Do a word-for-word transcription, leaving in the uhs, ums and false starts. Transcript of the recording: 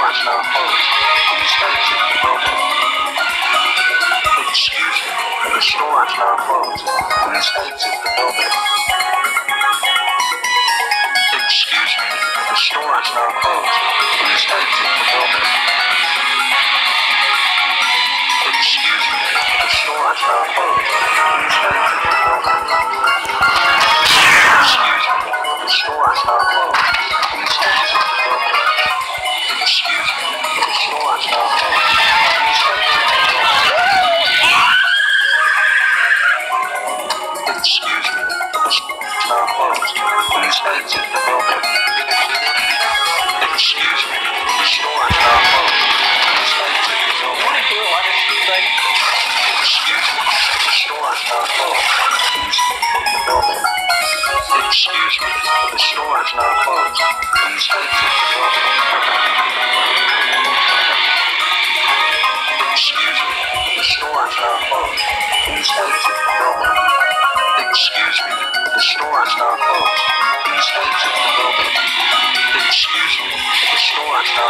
store is now closed. Please exit the building. Excuse me. The store is now closed. Please exit the building. Excuse me. The store is now closed. Please exit the building. Excuse me. The store is now closed. Please exit the building. Excuse me. The store is now closed. Please exit the building. Excuse me. The store is now closed. Please exit the building. Excuse me. The store is now closed. Please exit the building. Excuse me. The store is now closed. Please exit the building. Want to do a lot of like. Excuse me. The store is now closed. Please exit the building. Excuse me. The store is now closed. Please exit the building. Excuse me. The store is now closed. Please exit the building. Excuse me. The store is now closed. Please exit the building. Excuse me. The store is now